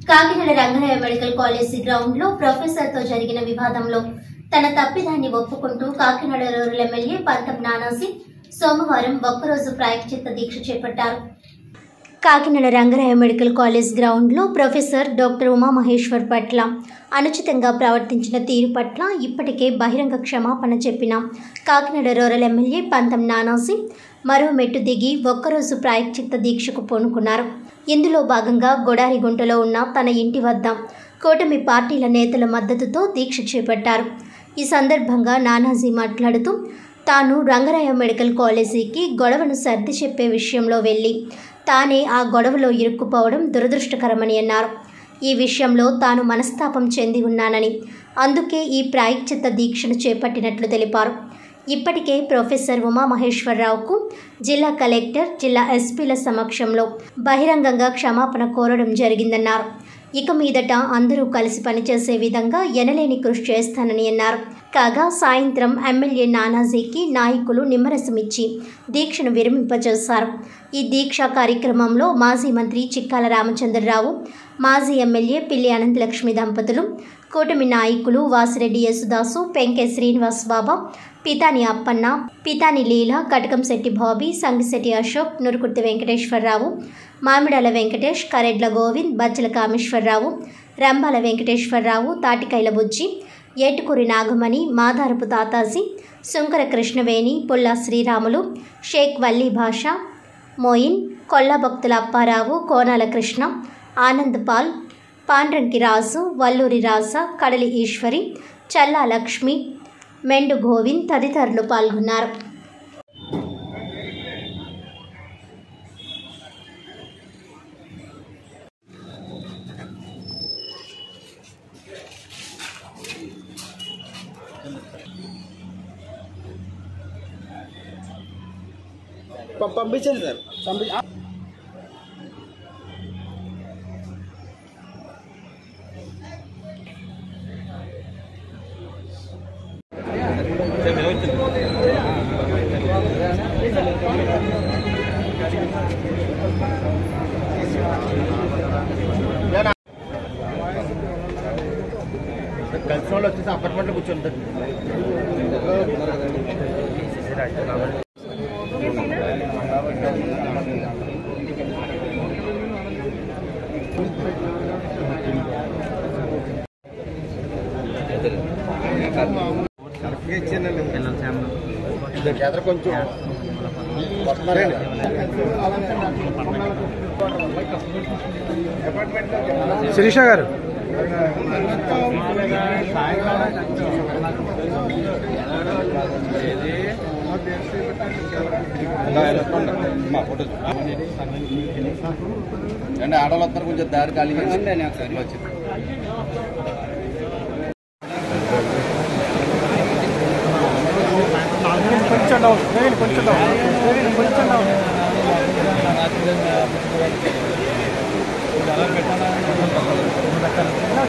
Kakinada Rangaraya medical college ground లో professor తో జరిగిన వివాదంలో తన తప్పిదాన్ని ఒప్పుకుంటూ కాకినాడ రూరల్ ఎమ్మెల్యే పంతం నానాజీ సోమవారం ఒక్కరోజు ప్రాయశ్చిత్త దీక్ష చేపట్టారు. Kakinada Rangaraya medical college ground లో ప్రొఫెసర్ డాక్టర్ ఉమామహేశ్వర్ పట్ల అనుచితంగా ప్రవర్తించిన తీరు పట్ల ఇప్పటికే బహిరంగ క్షమాపణ చెప్పిన కాకినాడ రూరల్ ఎమ్మెల్యే పంతం నానాజీ మరో మెట్టు దిగి ఒక్కరోజు ప్రాయశ్చిత్త దీక్షకు పూనుకున్నారు. ఇందులో భాగంగా గొడారిగుంటలో ఉన్న తన ఇంటి వద్ద కూటమి పార్టీల నేతల మద్దతుతో దీక్ష చేపట్టారు. ఈ సందర్భంగా నానాజీ మాట్లాడుతూ తాను రంగరాయ మెడికల్ కాలేజీకి గొడవను సర్ది చెప్పే విషయంలో వెళ్ళి తానే ఆ గొడవలో ఇరుక్కుపోవడం దురదృష్టకరమని అన్నారు. ఈ విషయంలో తాను మనస్తాపం చెంది ఉన్నానని, అందుకే ఈ ప్రాయశ్చిత్త దీక్షను చేపట్టినట్లు తెలిపారు. ఇప్పటికే ప్రొఫెసర్ ఉమామహేశ్వరరావుకు జిల్లా కలెక్టర్, జిల్లా ఎస్పీల సమక్షంలో బహిరంగంగా క్షమాపణ కోరడం జరిగిందన్నారు. ఇక మీదట అందరూ కలిసి పనిచేసే విధంగా ఎనలేని కృషి చేస్తానని అన్నారు. కాగా సాయంత్రం ఎమ్మెల్యే నానాజీకి నాయకులు నిమ్మరసమిచ్చి దీక్షను విరమింపజేశారు. ఈ దీక్షా కార్యక్రమంలో మాజీ మంత్రి చిక్కాల రామచంద్రరావు, మాజీ ఎమ్మెల్యే పిల్లి అనంతలక్ష్మి దంపతులు, కూటమి నాయకులు వాసిరెడ్డి యేసుదాసు, పెంకే శ్రీనివాస్ బాబా, పితాని అప్పన్న, పితాని లీల, కటకంశెట్టి బాబీ, సంగిశెట్టి అశోక్, నురుకుర్తి వెంకటేశ్వరరావు, మామిడాల వెంకటేష్, కరెడ్ల గోవింద్, బజ్జల కామేశ్వరరావు, రంబాల వెంకటేశ్వరరావు, తాటికైల బుజ్జి, ఏటుకూరి నాగమణి, మాదారపు తాతాజీ, సుంకర కృష్ణవేణి, పుల్లా శ్రీరాములు, షేక్ వల్లీ భాష, మోయిన్, కొల్ల భక్తుల అప్పారావు, కోనాల కృష్ణ, ఆనంద్ పాల్, పాండ్రంకి రాజు, వల్లూరి రాజ, కడలి ఈశ్వరి, చల్లా లక్ష్మి, మెండు గోవింద్ తదితరులు పాల్గొన్నారు. పంపించండి సార్, కలిసి వాళ్ళు వచ్చేసి అపార్ట్మెంట్లో కూర్చుంటారు. కొంచెం వస్తున్నారండి. శిరీష గారు అండి, ఆడవాళ్ళు వస్తారు, కొంచెం దారి ఖాళీ వచ్చింది. కొంచెం